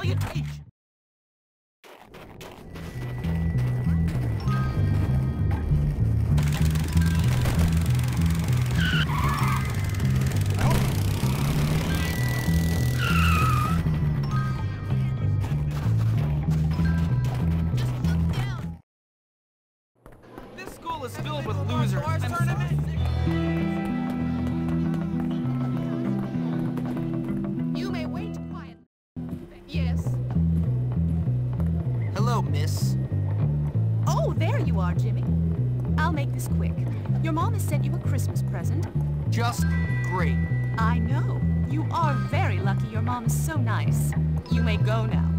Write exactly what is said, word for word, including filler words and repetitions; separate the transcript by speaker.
Speaker 1: you teach? This school is filled with losers. I'm tournament.
Speaker 2: You may wait quietly. Yes.
Speaker 1: Hello, miss.
Speaker 2: Oh, there you are, Jimmy. I'll make this quick. Your mom has sent you a Christmas present.
Speaker 1: Just great.
Speaker 2: I know. You are very lucky your mom is so nice. You may go now.